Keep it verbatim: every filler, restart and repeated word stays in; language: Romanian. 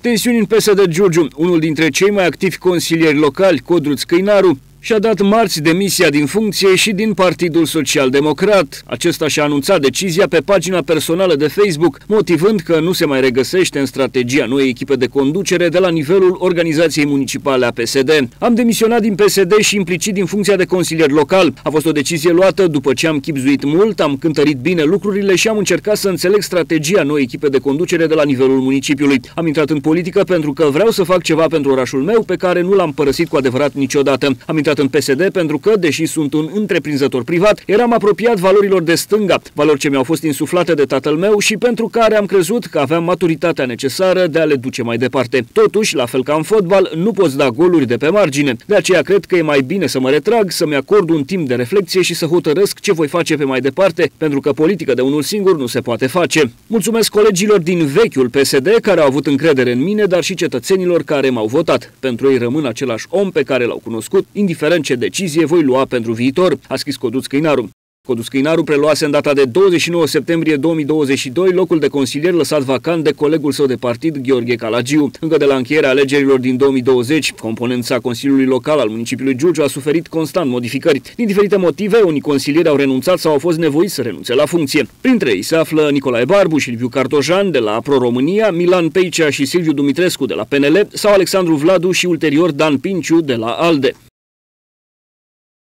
Tensiuni în P S D Giurgiu. Unul dintre cei mai activi consilieri locali, Codruț Căinaru, și-a dat marți demisia din funcție și din Partidul Social-Democrat. Acesta și-a anunțat decizia pe pagina personală de Facebook, motivând că nu se mai regăsește în strategia noii echipe de conducere de la nivelul organizației municipale a P S D. Am demisionat din P S D și implicit din funcția de consilier local. A fost o decizie luată după ce am chibzuit mult, am cântărit bine lucrurile și am încercat să înțeleg strategia noii echipe de conducere de la nivelul municipiului. Am intrat în politică pentru că vreau să fac ceva pentru orașul meu pe care nu l-am părăsit cu adevărat niciodată. Am intrat în P S D pentru că, deși sunt un întreprinzător privat, eram apropiat valorilor de stânga, valori ce mi-au fost insuflate de tatăl meu și pentru care am crezut că aveam maturitatea necesară de a le duce mai departe. Totuși, la fel ca în fotbal, nu poți da goluri de pe margine. De aceea cred că e mai bine să mă retrag, să-mi acord un timp de reflexie și să hotărăsc ce voi face pe mai departe, pentru că politică de unul singur nu se poate face. Mulțumesc colegilor din vechiul P S D care au avut încredere în mine, dar și cetățenilor care m-au votat. Pentru ei rămân același om pe care l-au cunoscut, indiferent ce decizie voi lua pentru viitor, a scris Codruț Căinaru. Codruț Căinaru preluase în data de douăzeci și nouă septembrie două mii douăzeci și doi locul de consilier lăsat vacant de colegul său de partid, Gheorghe Calagiu. Încă de la încheierea alegerilor din două mii douăzeci, componența Consiliului Local al municipiului Giurgiu a suferit constant modificări. Din diferite motive, unii consilieri au renunțat sau au fost nevoiți să renunțe la funcție. Printre ei se află Nicolae Barbu și Liviu Cartojan de la Pro-România, Milan Peicea și Silviu Dumitrescu de la P N L sau Alexandru Vladu și ulterior Dan Pinciu de la ALDE.